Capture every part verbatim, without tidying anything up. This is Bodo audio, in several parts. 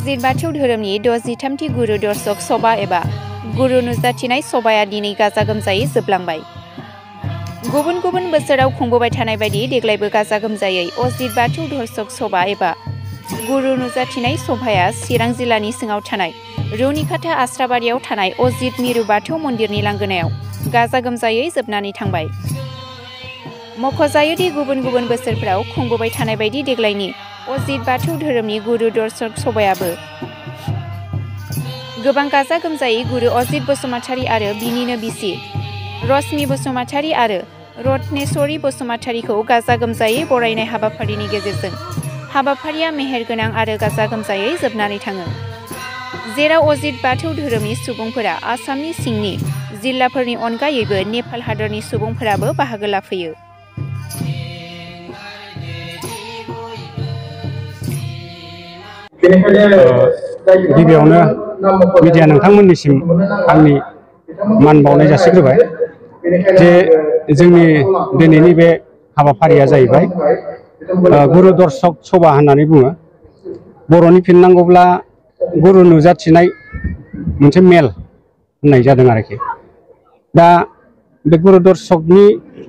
अजित बाथौ धोरोमनि द'जिथामथि गुरु दर्शक सभा एबा गुरु नुजाथिनाय सभाया दिनै गाजा गोमजायै जोबलांबाय। गुबुन गुबुन बोसोराव खुंबोबाय थानाय बायदि देग्लायबो गाजा गोमजायै अजित बाथौ दर्शक सभा एबा गुरु नुजाथिनाय सभाया चिरां जिल्लानि सिङाव थानाय रुनिखाता आस्राबारियाव थानाय अजित मिरु बाथौ मन्दिरनि लांगोनायाव गाजा गोमजायै जोबनानै थांबाय। मख'जायोदि गुबुन गुबुन बोसोरफोराव खुंबोबाय थानाय बायदि देग्लायनि अजित बाथौ धोरोमनि गुरु दर्शक सभायाबो गोबां गाजा गोमजायै गुरु अजित बसुमतारी आरो बिनिनो बिसि रश्मि बसुमतारी आरो रत्नेश्वरी बसुमतारीखौ गाजा गोमजायै बरायनाय हाबाफारिनि गेजेरजों हाबाफारिया मेहेरगोनां आरो गाजा गोमजायै जोबनानै थाङो। जेराव अजित बाथौ धोरोमनि सुबुंफोरा आसामनि सिंनि जिल्लाफोरनि अनगायैबो नेपाल हादरनि सुबुंफोराबो बाहागो लाफैयो। गिबियावनो मिडिया नोंथांमोननिसिम आंनि मान बावनाय जासिग्रोबाय जे जोंनि दिनैनि बे हाबाफारिया जाहैबाय गुरु दर्शक सभा होननानै बुङो। बर'नि फिननांगौब्ला गुरु नुजाथिनाय मोनसे मेल होननाय जादों आरोखि। दा बे गुरु दर्शकनि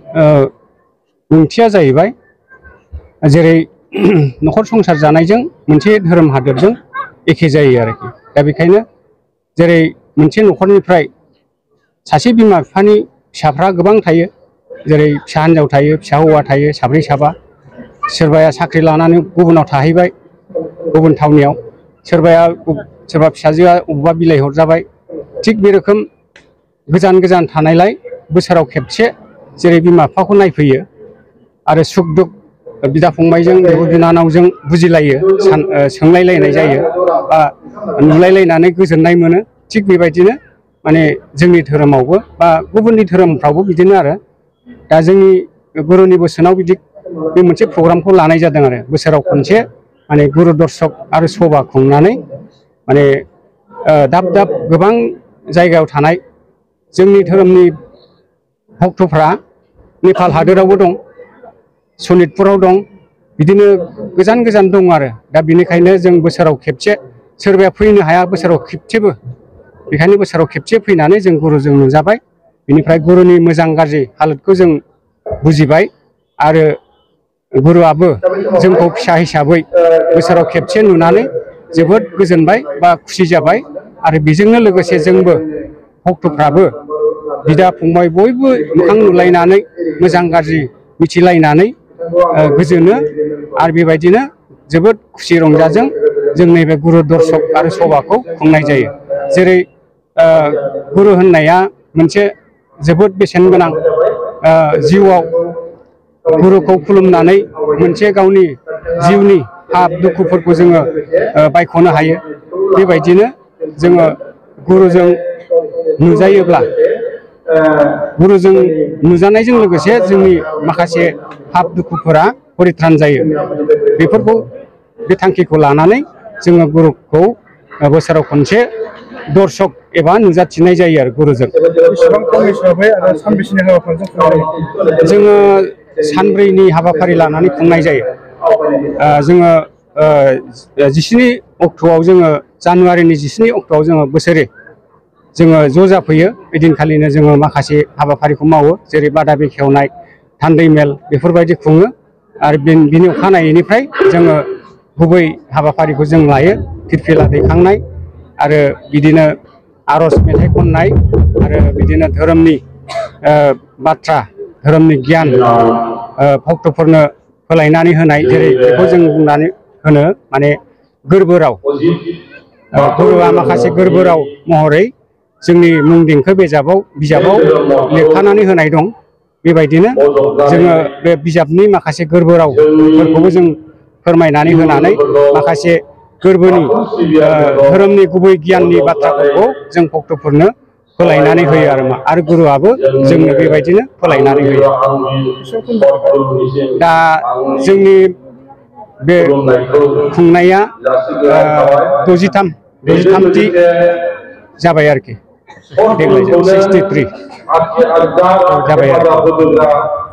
ओंथिया जाहैबाय जेरै न'खर संसार जानायजों मोनसे धोरोम हादोरजों एखे जायो आरोखि। दा बेखायनो जेरै मोनसे न'खरनिफ्राय सासे बिमा बिफानि फिसाफ्रा गोबां थायो, जेरै फिसा हिन्जाव थायो, फिसा हौवा थायो, साब्रै साबा। सोरबाया साख्रि लानानै गुबुनाव थाहैबाय, गुबुन थावनियाव। सोरबाया सोरबा फिसाजोआ अबेबा बिलाइ हरजाबाय। थिग बे रोखोम गोजान गोजान थानायलाय बोसोराव खेबसे जेरै बिमा बिफाखौ नायफैयो आरो सुख दुख बिदा फंबायजों बिब' बिनानावजों बुजिलायो, सोंलायलायनाय जायो बा नुलायलायनानै गोजोननाय मोनो। थिग बेबायदिनो माने जोंनि धोरोमावबो बा गुबुननि धोरोमफ्रावबो बिदिनो आरो। दा जोंनि गुरुनि बोसोनाव बिदि बे मोनसे प्रग्रामखौ लानाय जादों आरो बोसोराव खनसे माने गुरु दर्शक आरो सभा खुंनानै माने दाब दाब गोबां जायगायाव थानाय जोंनि धोरोमनि भक्तफ्रा नेपाल हादोरावबो दं, सनितपुराव दं, बिदिनो गोजान गोजान दं आरो। दा बेनिखायनो जों बोसोराव खेबसे, सोरबाया फैनो हाया बोसोराव खेबसेबो, बेखायनो बोसोराव खेबसे फैनानै जों गुरुजों नुजाबाय। बेनिफ्राय गुरुनि मोजां गाज्रि हालोदखौ जों बुजिबाय आरो गुरुआबो जोंखौ फिसा हिसाबै बोसोराव खेबसे नुनानै जोबोद गोजोनबाय बा खुसि जाबाय। आरो बेजोंनो लोगोसे जोंबो भक्तफ्राबो बिदा फंबाय बयबो मोखां नुलायनानै मोजां गाज्रि मिथिलायनानै गोजोनो आरो बेबायदिनो जोबोद खुसि रंजाजों जों नैबे गुरु दर्शक आरो सभाखौ खुंनाय जायो। जेरै गुरु होननाया मोनसे जोबोद बेसेन गोनां, जिउआव गुरुखौ खुलुमनानै मोनसे गावनि जिउनि पाप दुखुफोरखौ जोङो बायख'नो हायो। बेबायदिनो जोङो गुरुजों नुजायोब्ला गुरुजों नुजानायजों लोगोसे जोंनि माखासे पाप दुखुफोरा परित्रान जायो। बेफोरखौ बे थांखिखौ लानानै जोङो गुरुखौ बोसोराव खनसे दर्शक एबा नुजाथिनाय जायो आरो गुरुजों। जोङो सानब्रैनि हाबाफारि लानानै खुंनाय जायो। जोङो जिस्नि अक्ट'आव जोङो जानुवारिनि जिस्नि अक्ट'आव जोङो बोसोरे जोङो ज' जाफैयो। ओइदिनखालिनो जोङो माखासे हाबाफारिखौ मावो, जेरै बादा बेखेवनाय, थान्दै मेल बेफोरबायदि खुङो। आरो बिनि अखानायैनिफ्राय जोङो गुबै हाबाफारिखौ जों लायो, फिरफिला दैखांनाय आरो बिदिनो आर'ज मेथाइ खननाय आरो बिदिनो धोरोमनि बाथ्रा, धोरोमनि गियान भक्तफोरनो फोलायनानै होनाय, जेरै बेखौ जों बुंनानै होनो माने गोरबो राव। गुरुआ माखासे गोरबो राव महरै जोंनि मुं देंखो बिजाबाव बिजाबाव लिरखानानै होनाय दं। बेबायदिनो जोङो बे बिजाबनि माखासे गोरबो रावफोरखौबो जों फोरमायनानै होनानै माखासे गोरबोनि धोरोमनि गुबै गियाननि बाथ्राफोरखौ जों भक्तफोरनो फोलायनानै होयो आरो मा आरो गुरुआबो जोंनो बेबायदिनो फोलायनानै होयो। दा जोंनि बे खुंनाया द'जिथाम द'जिथामथि जाबाय आरोखि। देग्लाय सिक्सटि थ्रि जाबाय आरो।